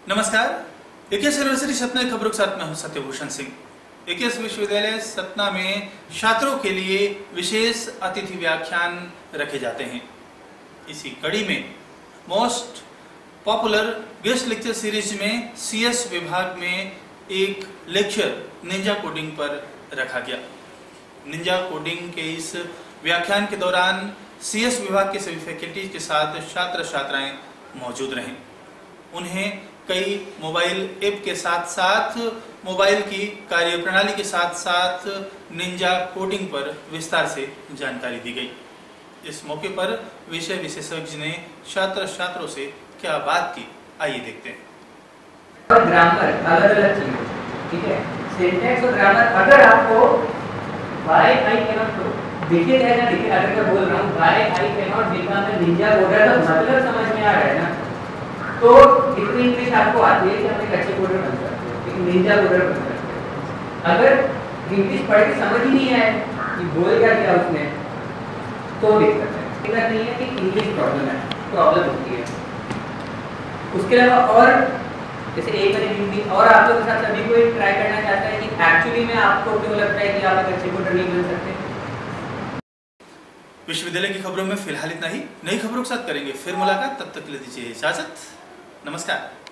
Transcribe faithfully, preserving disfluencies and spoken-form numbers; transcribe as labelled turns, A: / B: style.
A: नमस्कार। AKS university Satna की खबरों के साथ मैं हूं सत्यभूषण सिंह। एकेएस विश्वविद्यालय सतना में छात्रों के लिए विशेष अतिथि व्याख्यान रखे जाते हैं। इसी कड़ी में most popular guest lecture series में सीएस विभाग में एक लेक्चर निंजा कोडिंग पर रखा गया। निंजा कोडिंग के इस व्याख्यान के दौरान सीएस विभाग के सभी फैकल्टी के साथ छात्र छात्राएं मौजूद रहे। उन्हें कई मोबाइल ऐप के साथ साथ मोबाइल की कार्यप्रणाली के साथ साथ निंजा कोडिंग पर विस्तार से जानकारी दी गई। इस मौके पर विषय विशेषज्ञ ने छात्र छात्रों से क्या बात की, आइए देखते हैं।
B: ग्रामर अलग अलग चीज, ठीक है। सिंटैक्स और ग्रामर अगर आपको वाई आई कैन नॉट देखिए क्या देखिए, अगर मैं बोल रहा हूँ why I can not become a ninja coder तो मतलब समझ में आ रहा है ना। तो इतनी इंग्लिश आपको आती है कि हम एक अच्छे कोडर बन सकते हैं, एक निंजा कोडर बन सकते हैं। अगर इंग्लिश पढ़ के समझ ही नहीं आए कि बोल क्या किया उसने तो दिक्कत है। दिक्कत नहीं है कि इंग्लिश प्रॉब्लम है, प्रॉब्लम होती है। उसके अलावा और जैसे एक मैंने हिंदी और आप लोगों के साथ सभी को एक ट्राई करना चाहता है कि एक्चुअली में आपको क्यों लगता है कि आप एक अच्छे कोडर नहीं बन सकते।
A: विश्वविद्यालय की खबरों में फिलहाल इतना ही। नई खबरों के साथ करेंगे फिर मुलाकात, तब तक के लिए दीजिए इजाजत। नमस्कार।